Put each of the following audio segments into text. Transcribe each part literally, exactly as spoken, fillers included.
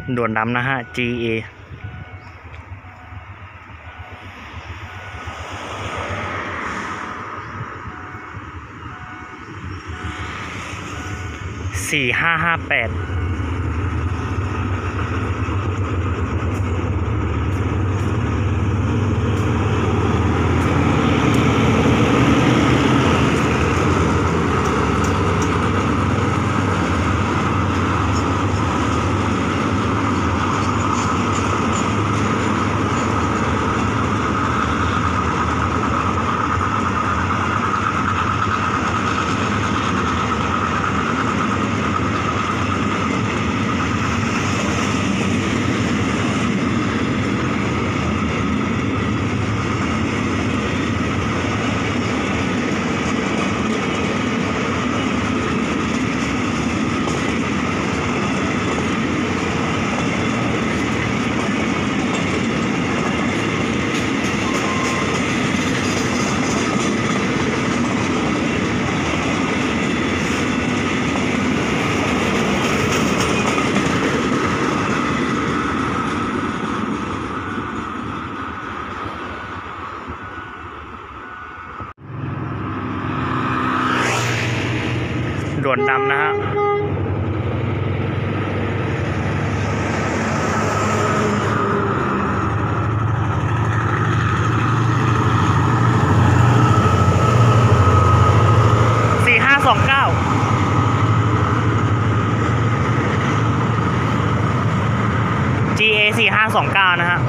ด่วนดำนะฮะ จี เอ สี่ห้าห้าแปดด่วนดำนะฮะสี่ห้าสองเก้า จี เอ สี่ห้าสองเก้านะฮะ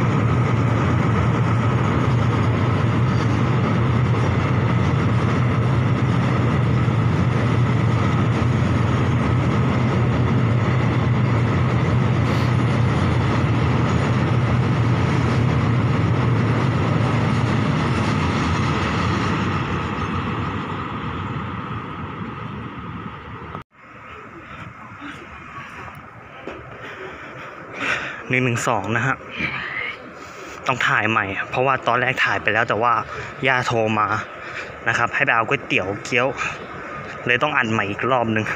หนึ่งหนึ่งสองนะฮะต้องถ่ายใหม่เพราะว่าตอนแรกถ่ายไปแล้วแต่ว่าย่าโทรมานะครับให้ไปเอาก๋วยเตี๋ยวเกี๊ยวเลยต้องอัดใหม่อีกรอบหนึ่ง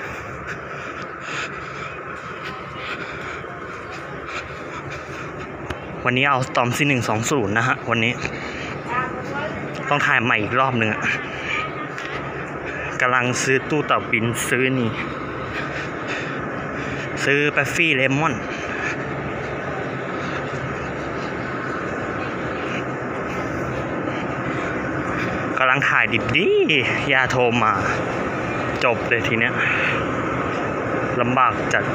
วันนี้เอาตอมซีหนึ่งสองศูนย์นะฮะวันนี้ต้องถ่ายใหม่อีกรอบหนึ่งกำลังซื้อตู้เต่าบินซื้อนี่ซื้อเปปซี่เลมอนกำลังถ่ายดิบดียาโทรมาจบเลยทีเนี้ยลำบากจัด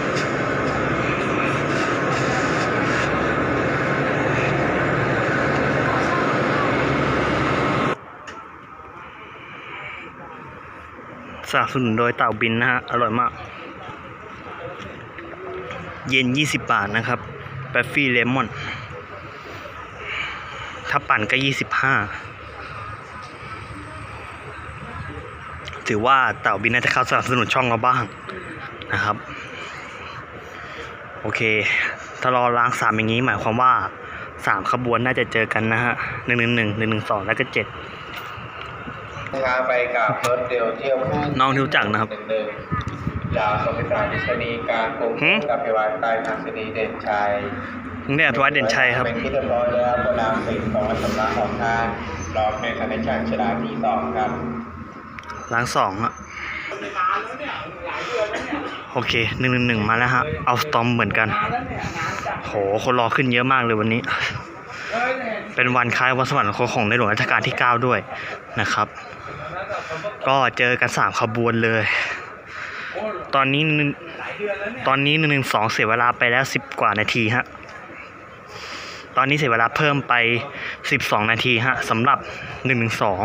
สนับสนุนโดยเต่าบินนะฮะอร่อยมากเย็นยี่สิบบาทนะครับเปปซี่เลมอนถ้าปั่นก็ยี่สิบห้าถือว่าเต่าบินน่าจะเข้าสนับสนุนช่องเราบ้างนะครับโอเคถ้ารอล้างสามอย่างนี้หมายความว่าสามขบวนน่าจะเจอกันนะฮะหนึ่งหนึ่งหนึ่งหนึ่งหนึ่งสองแล้วก็เจ็ดไปกับรถเดียวเที่ยวคู่น้องที่รู้จักนะครับจากสมิตราดิษณีการกรุงกับพิวัตรใต้ทัศนีเด่นชัยเนี่ยพิวัตรเด่นชัยครับเป็นที่เรียบร้อยแล้วก็นำสิ่งของสำนักของท่านรอบในสถานการณ์ชดาที่สองครับล้างสองอะโอเคหนึ่งหนึ่งหนึ่งมาแล้วฮะเอาสตอมเหมือนกันโหคนรอขึ้นเยอะมากเลยวันนี้เป็นวันคล้ายวันสวรรคตของในหลวงรัชกาลที่เก้าด้วยนะครับก็เจอกันสามขบวนเลยตอนนี้ตอนนี้หนึ่งหนึ่งสองเสียเวลาไปแล้วสิบกว่านาทีฮะตอนนี้เสียเวลาเพิ่มไปสิบสองนาทีฮะสำหรับหนึ่งหนึ่งสอง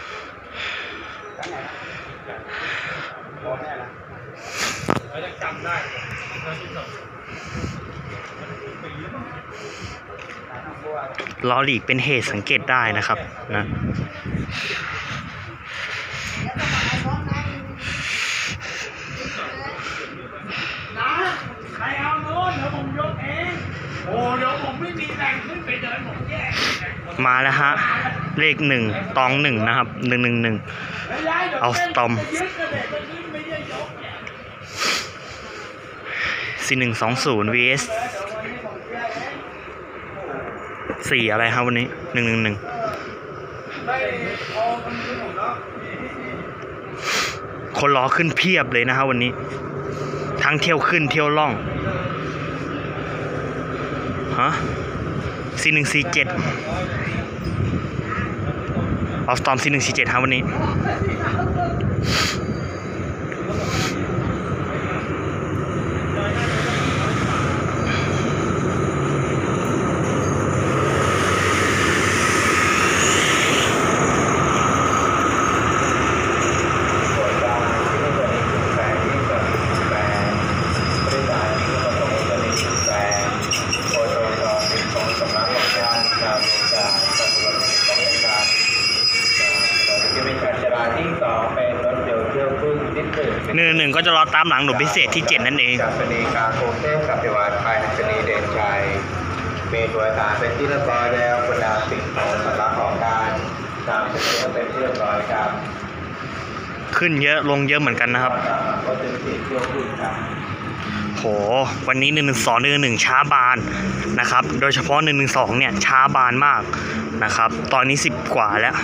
ล้อหลีกเป็นเหตุสังเกตได้นะครับนะใครเอาโน้นเดี๋ยวผมยกเองโอ้เดี๋ยวผมไม่มีแรงขึ้นไปเดินผมแย่มาแล้วฮะเลขหนึ่งตองหนึ่งนะครับหนึ่งหนึ่งหนึ่งเอาสตอมสี่หนึ่งสองศูนย์ วี เอส สี่อะไรครับวันนี้หนึ่งหนึ่งหนึ่งคนรอขึ้นเพียบเลยนะครับวันนี้ทั้งเที่ยวขึ้นเที่ยวล่องฮะสี่หนึ่งสี่เจ็ดออฟสตอมสี่หนึ่งสี่เจ็ดครับวันนี้หนึ่งหนึ่งก็จะรอตามหลังหนุ่มพิเศษที่เจ็ดนั่นเองจากสนีการกรุงเทพกับพิวัตรภายในสนีเด่นชัยมีตัวสารเป็นที่เรียบร้อยแล้วบรรดาสิ่งของสาระของการตามเป็นตัวเป็นที่เรียบร้อยครับขึ้นเยอะลงเยอะเหมือนกันนะครับก็จะสีเที่ยวขึ้นครับโหวันนี้หนึ่งหนึ่งสองหนึ่งหนึ่งช้าบานนะครับโดยเฉพาะหนึ่งหนึ่งสองเนี่ยช้าบานมากนะครับตอนนี้สิบกว่าแล้ว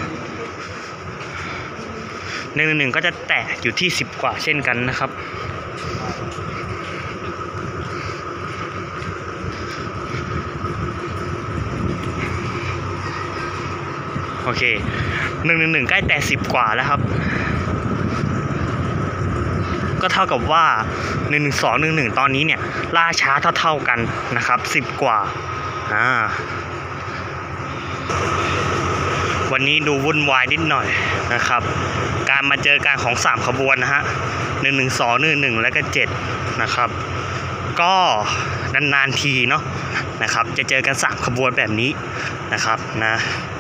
หนึ่งหนึ่งหนึ่งก็จะแตะอยู่ที่สิบกว่าเช่นกันนะครับโอเคหนึ่งหนึ่งหนึ่งใกล้แตะสิบกว่าแล้วครับก็เท่ากับว่าหนึ่งหนึ่งสองหนึ่งหนึ่งตอนนี้เนี่ยล่าช้าเท่าๆกันนะครับสิบกว่าอ่าวันนี้ดูวุ่นวายนิดหน่อยนะครับการมาเจอการของสามขบวนนะฮะหนึ่งหนึ่งสองหนึ่งหนึ่งและก็เจ็ดนะครับก็นานๆทีเนาะนะครับจะเจอกันสามขบวนแบบนี้นะครับนะ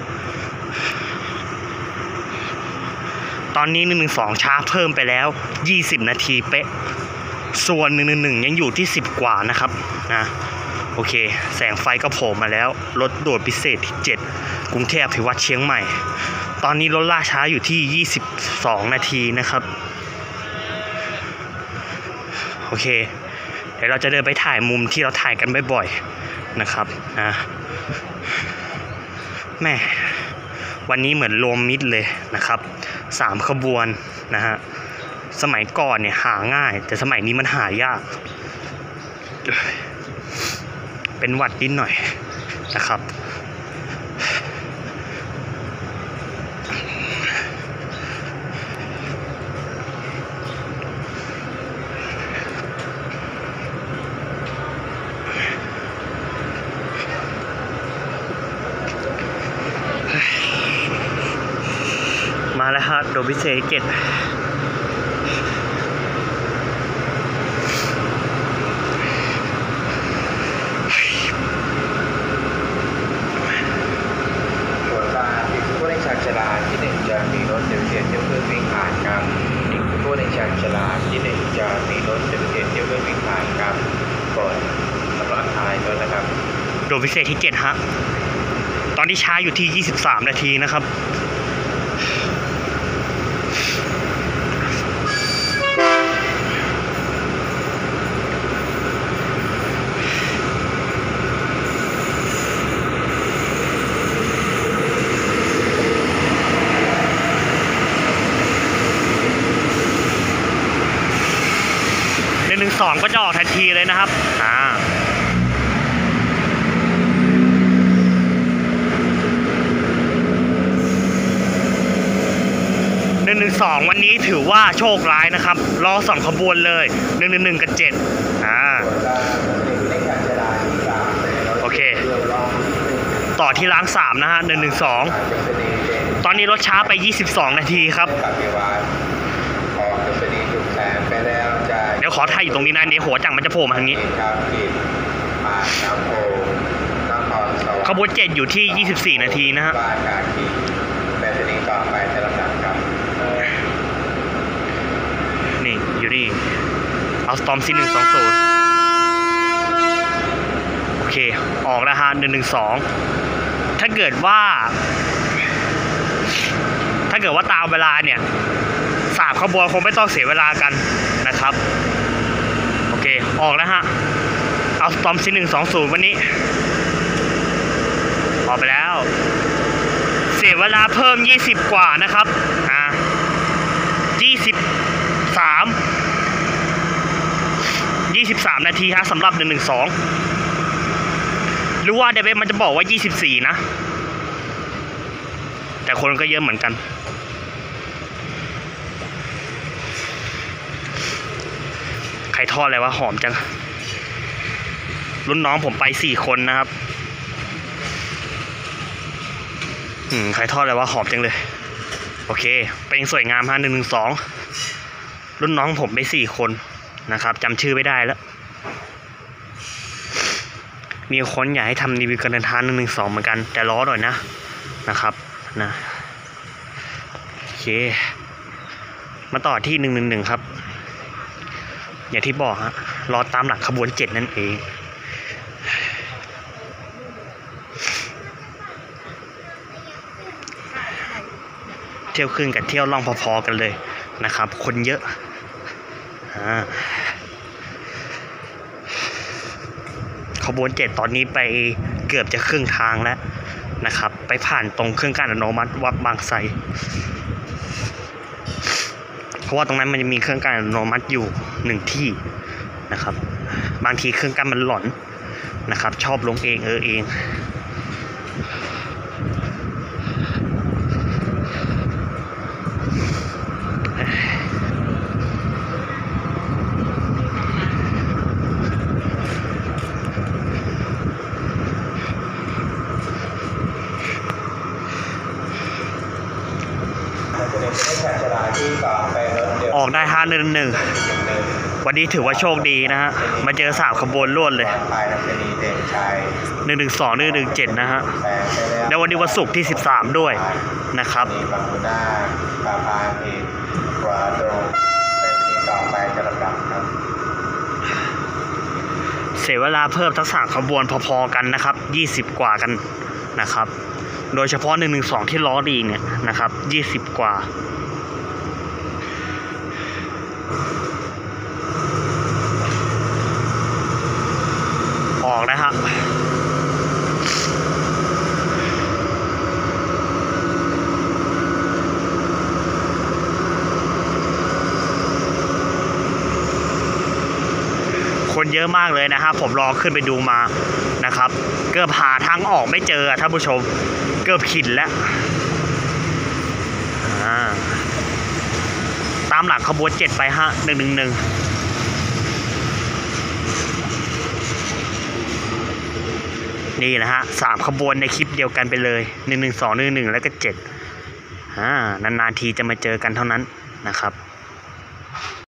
ตอนนี้หนึ่งหนึ่งสองช้าเพิ่มไปแล้วยี่สิบนาทีเป๊ะส่วนหนึ่งหนึ่งหนึ่งยังอยู่ที่สิบกว่านะครับนะโอเคแสงไฟก็โผล่มาแล้วรถด่วนพิเศษที่เจ็ดกรุงเทพอภิวัตรเชียงใหม่ตอนนี้รถล่าช้าอยู่ที่ยี่สิบสองนาทีนะครับโอเคเดี๋ยวเราจะเดินไปถ่ายมุมที่เราถ่ายกันบ่อยๆนะครับนะแม่วันนี้เหมือนรวมมิตรเลยนะครับสามขบวนนะฮะสมัยก่อนเนี่ยหาง่ายแต่สมัยนี้มันหายากเป็นหวัดนิดหน่อยนะครับมาแล้วฮะโดบิเซเจ็ดชลาที่หนึ่งจะมีรถเดียวเทียนเดียวเพื่อวิ่งผ่านครับอีกผู้ในชานชลาที่หนึ่งจะมีรถเดียวเทียนเดียวเพื่อวิ่งผ่านครับก่อนสำหรับท้ายด้วยนะครับโดยพิเศษที่เจ็ดฮะตอนนี้ช้าอยู่ที่ยี่สิบสามนาทีนะครับหนึ่งสองก็จะออกทันทีเลยนะครับอ่าหนึ่งหนึ่งสองวันนี้ถือว่าโชคร้ายนะครับรอสองขบวนเลยหนึ่งหนึ่งหนึ่งกับเจ็ดอ่าโอเคต่อที่ล้างสามนะฮะหนึ่งหนึ่งสองตอนนี้รถช้าไปยี่สิบสองนาทีครับเดี๋ยวขอถ่ายอยู่ตรงนี้นะเดี๋ยวหัวจังมันจะโผล่มาทางนี้ขบวนเจ็ดอยู่ที่ยี่สิบสี่นาทีนะฮะนี่อยู่นี่เอาสตอมซีหนึ่งสองศูนย์โอเคออกแล้วฮะหนึ่งหนึ่งสองถ้าเกิดว่าถ้าเกิดว่าตามเวลาเนี่ยสามขบวนคงไม่ต้องเสียเวลากันนะครับโอเคออกแล้วฮะเอาสตอมซีหนึ่งสองศูนย์วันนี้ออกไปแล้วเสียเวลาเพิ่มยี่สิบกว่านะครับอ่ายี่สิบสามยี่สิบสามนาทีฮะสำหรับหนึ่งหนึ่งสองหรือว่าเดเวมันจะบอกว่ายี่สิบสี่นะแต่คนก็เยอะเหมือนกันใครทอดอะไรวะหอมจังรุ่นน้องผมไปสี่คนนะครับอืมใครทอดอะไรวะหอมจังเลยโอเคเป็นสวยงามฮะหนึ่งหนึ่งสองรุ่นน้องผมไปสี่คนนะครับจำชื่อไม่ได้แล้วมีคนอยากให้ทำรีวิวการเดินทางหนึ่งหนึ่งสองเหมือนกันแต่ล้อหน่อยนะนะครับนะโอเคมาต่อที่หนึ่งหนึ่งหนึ่งครับอย่างที่บอกฮะรอตามหลังขบวนเจ็ดนั่นเองเที่ยวครึ่งกับเที่ยวล่องพอๆกันเลยนะครับคนเยอะอ่าขบวนเจ็ดตอนนี้ไปเกือบจะครึ่งทางแล้วนะครับไปผ่านตรงเครื่องกั้นอัตโนมัติวัดบางไทรเพราะว่าตรงนั้นมันจะมีเครื่องกั้นอัตโนมัติอยู่หนึ่งที่นะครับบางทีเครื่องกั้นมันหลอนนะครับชอบลงเองเออเองออกได้ห้าหนึ่งหนึ่งวันนี้ถือว่าโชคดีนะฮะมาเจอสามขบวนรวดเลยหนึ่งหนึ่งสองหนึ่งหนึ่งเจ็ดนะฮะแล้ววันนี้วันศุกร์ที่สิบสามด้วยนะครับเสียเวลาเพิ่มทั้งสามขบวนพอๆกันนะครับยี่สิบกว่ากันนะครับโดยเฉพาะหนึ่งหนึ่งสองที่ล้อดีเนี่ยนะครับยี่สิบกว่าออกนะฮะคนเยอะมากเลยนะครับผมรอขึ้นไปดูมานะครับเกือบหาทางออกไม่เจอท่านผู้ชมเกือบขินแล้วตามหลังขบวนเจ็ดไปฮะหนึ่งหนึ่งหนึ่งนี่นะฮะสามขบวนในคลิปเดียวกันไปเลยหนึ่งหนึ่งสองหนึ่งหนึ่งแล้วก็เจ็ดอ่านานๆทีจะมาเจอกันเท่านั้นนะครับ